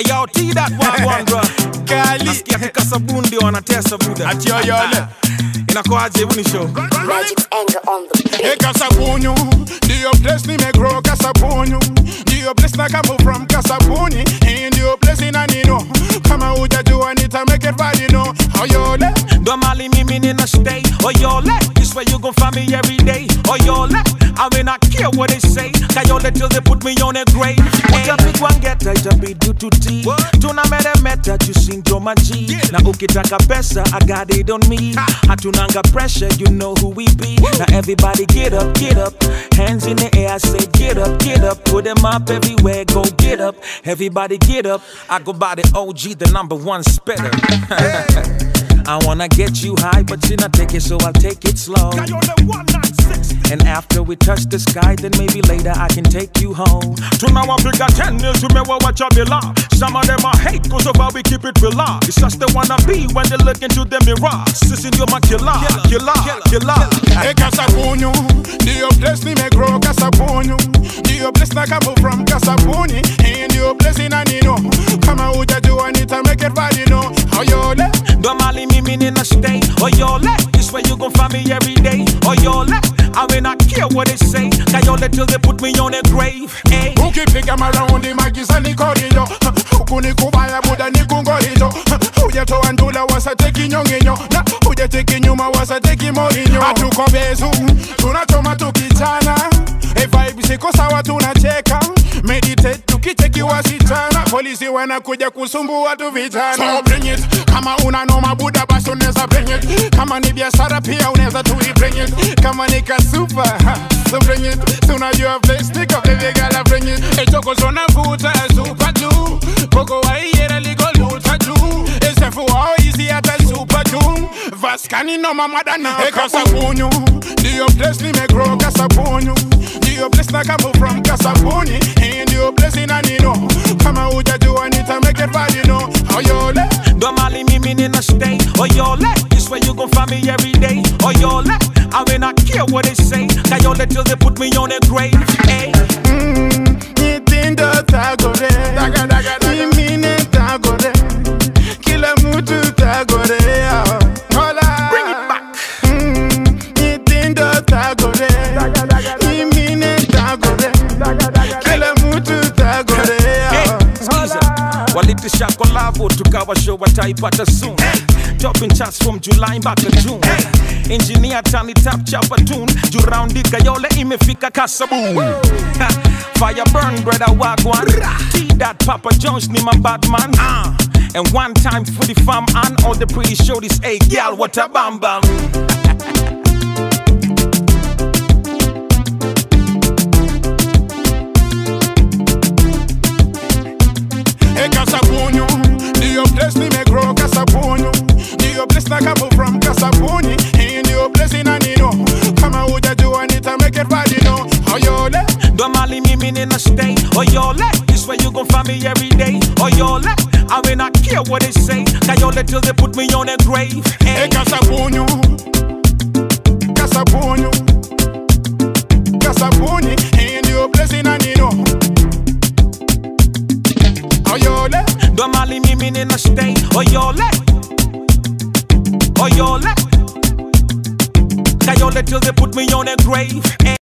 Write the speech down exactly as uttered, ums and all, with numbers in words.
Ayo, T that one one bro. Kali. Nasikia kikasabundi wanatesa buda. Ati yo yole. Inakuaje huni show? Magic's anger on the beat. Hey Kasabunyu, do your place ni me grow Kasabunyu. Do your place na come from Kasabuni. And your place in Anino. Kama ujajua nita make it bad, you know. Oyole. Domali mimi nina stay. Oyole, this where you gon' find me every day. Oyole, I mean I care what they say. Kayole till they put me on a grave. Uja big one get I just be due to tea. Tuna mere meta you sing to my G. Na ukitaka pesa I got it on me. Hatunanga pressure, you know who we be. Now everybody get up, get up. Hands in the air, I say get up, get up. Put them up everywhere, go get up. Everybody get up. I go by the O G, the number one spitter. I wanna get you high, but you not take it, so I'll take it slow. And after we touch the sky, then maybe later I can take you home. To now I bigger ten years, remember what you belong. Some of them I hate, cause of how we keep it real. It's just they wanna be when they look into the mirror. Sissing you my killer, killer, killer. Hey Kasabunyu, do your place ni me grow Kasabunyu. Do your place na come from Kasabuni. And your place in Anino. Kama ujajua nita make it bad, you know. Oyole. Domali mimi nina stay. Oyole, this where you gon' find me every day. Oyole, I mean I care what they say. Kayole till they put me on a grave. Hey. Ukipiga marondi magisa ni korido. Huku ni kubaya buda ni kungorido. Ujetoa ndula wasateki nyonginyo. Na ujeteki nyuma wasateki morinyo. Hatuko bezu, tunachoma tukichana. Hey vibe siko sawa tunacheka. Meditate tukicheki wasichana. Polisi wanakuja kusumbua tu vijana. So bring it, kama una noma buda basi unaweza bring it. Kama ni biashara pia unaweza tu bring it. Kama ni kasupa, so bring it. Tunajua place niko baby girl bring it. Echoko zona vuta super tu. Boko wa iera ligo luta tu. Esefu wao easy ata super tu. Vaskani no mamada na Kasabunyu. Do your place ni me grow Kasabunyu. Do your place na come from Kasabuni. And your place in Anino. Kama ujajua nita make it bad, you know. Oyole. Domali mimi nina stay. Oyole, this where you gon' find me every day. Oyole, I mean I care what they say. Kayole till they put me on a grave. Hey. Mmm, nitindo tagore. Daga daga daga. Imine tagore. Kila mutu tagore. Hola. Bring it back. Mmm, nitindo tagore. Daga daga daga. Imine tagore. Daga daga. Kila mutu tagore. Walitisha kolabo tukawa show wataipata soon. Dropping charts from July mpaka June. Engineer tani tap chapa tune. Juraundi Kayole imefika Kasabun. Fire burn brother wagwan. T that Papa Jones ni my bad man. Uh. And one time for the fam and all the pretty shorties. Hey girl, what a bam bam. Hey Kasabunyu, do your place ni me grow Kasabunyu. Do your place na come from Kasabuni. And your place in Anino. Kama ujajua nita make it bad, you know. Oyole. Domali mimi nina stay. Oyole, this where you gon' find me every day. Oyole, I mean I care what they say. Kayole till they put me on a grave. Hey Kasabunyu, Kasabunyu, Kasabuni. And your place in Anino. Oyole. Domali mimi nina stay. Oyole, Oyole, Kayole till they put me on a grave.